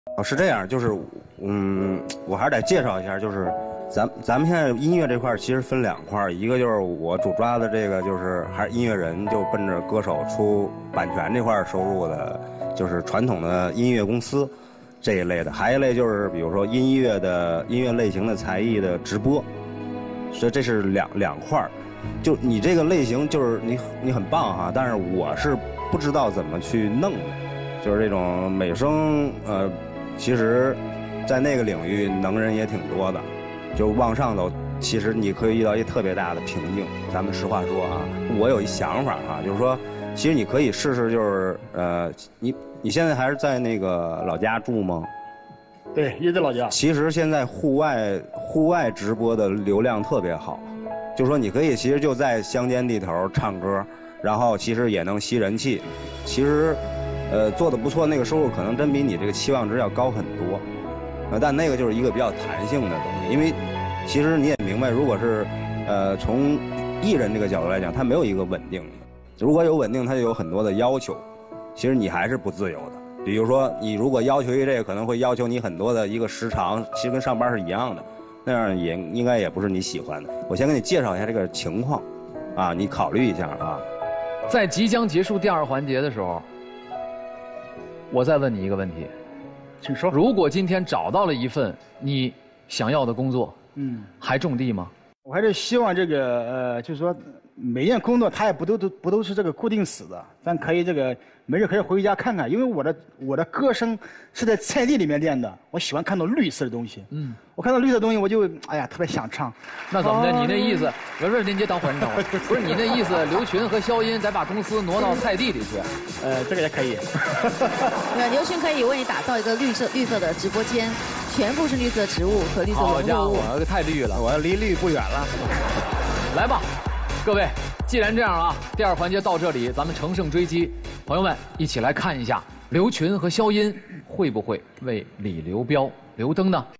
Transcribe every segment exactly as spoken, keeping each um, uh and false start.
哦，是这样，就是，嗯，我还是得介绍一下，就是咱咱们现在音乐这块其实分两块，一个就是我主抓的这个就是还是音乐人，就奔着歌手出版权这块收入的，就是传统的音乐公司这一类的，还一类就是比如说音乐的音乐类型的才艺的直播，所以这是两两块。就你这个类型就是你你很棒哈，但是我是不知道怎么去弄的，就是这种美声呃。其实，在那个领域能人也挺多的，就往上走，其实你可以遇到一特别大的瓶颈。咱们实话说啊，我有一想法哈、啊，就是说，其实你可以试试，就是呃，你你现在还是在那个老家住吗？ 对，也在老家。 其实现在户外户外直播的流量特别好，就是说你可以其实就在乡间地头唱歌，然后其实也能吸人气，其实。呃，做的不错，那个收入可能真比你这个期望值要高很多，呃，但那个就是一个比较弹性的东西，因为其实你也明白，如果是呃从艺人这个角度来讲，他没有一个稳定的，如果有稳定，他就有很多的要求，其实你还是不自由的。比如说，你如果要求一这个，可能会要求你很多的一个时长，其实跟上班是一样的，那样也应该也不是你喜欢的。我先给你介绍一下这个情况，啊，你考虑一下啊。 在即将结束第二环节的时候。我再问你一个问题， 请说。 如果今天找到了一份你想要的工作，嗯，还种地吗？ 我还是希望这个呃，就是说每件工作它也不都都不都是这个固定死的，咱可以这个没事可以回家看看，因为我的我的歌声是在菜地里面练的，我喜欢看到绿色的东西。嗯，我看到绿色的东西我就哎呀特别想唱。 那怎么的？你那意思？不是，您别等会儿，你等会儿。不是你那意思，刘群和肖音得把公司挪到菜地里去？ 呃，这个也可以。 对，刘群可以为你打造一个绿色绿色的直播间，全部是绿色植物和绿色好家文物。 伙，太绿了！ 我离绿不远了。 来吧，各位，既然这样啊，第二环节到这里，咱们乘胜追击，朋友们一起来看一下刘群和肖音会不会为李刘彪留灯呢？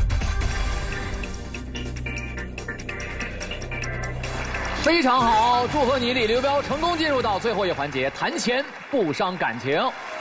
非常好，祝贺你李刘彪成功进入到最后一环节，谈钱不伤感情。